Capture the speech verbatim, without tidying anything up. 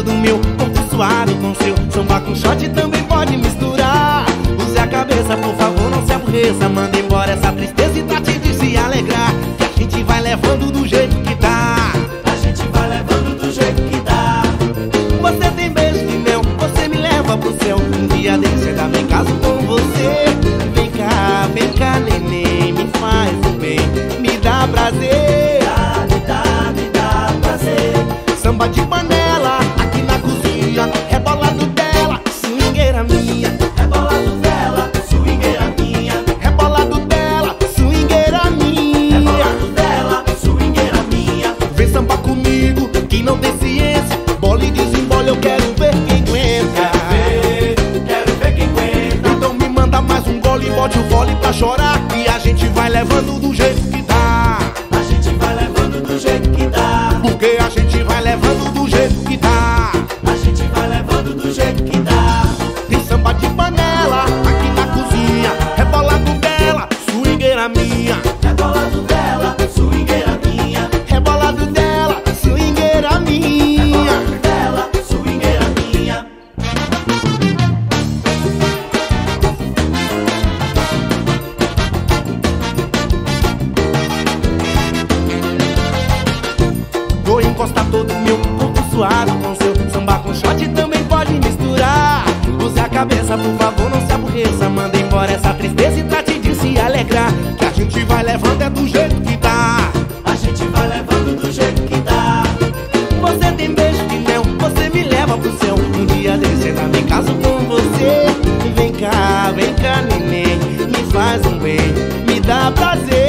todo o meu corpo suado com seu samba com shot também pode misturar. Use a cabeça, por favor, não se aborreça. Manda embora essa tristeza e trate de se alegrar, que a gente vai levando do jeito que dá. A gente vai levando do jeito que dá. Você tem beijo de mel, você me leva pro céu. Um dia desse eu também caso com você. Vem cá, vem cá, neném, me faz o bem, me dá prazer. Me dá, me dá prazer. Samba de panela, aqui na cozinha, rebolado dela, swingueira minha. Rebolado dela, swingueira minha. Rebolado dela, swingueira minha. Rebolado dela, swingueira minha. Vem sambar comigo, quem não tem ciência, bola e desembole, eu quero ver quem aguenta. Quero ver quem aguenta. Então me manda mais um gole, bote o vole pra chorar, e a gente vai levando do jeito que dá. A gente vai levando do jeito que dá. Porque a gente vai levando do jeito que dá. A gente vai levando do jeito que dá. Tem samba de panela, aqui na cozinha, rebolado dela, swingueira minha. Rebolado dela, swingueira minha. Rebolado dela, swingueira minha. Rebolado dela, swingueira minha. Vou encostar todo o meu corpo suado com seu samba com shot também pode misturar. Use a cabeça, por favor, não se aborreça. Manda embora essa tristeza e trate de se alegrar, que a gente vai levando é do jeito que dá. A gente vai levando do jeito que dá. Você tem beijo de mel, você me leva pro céu. Um dia desse eu também caso com você. Vem cá, vem cá, neném, me faz um bem, me dá prazer.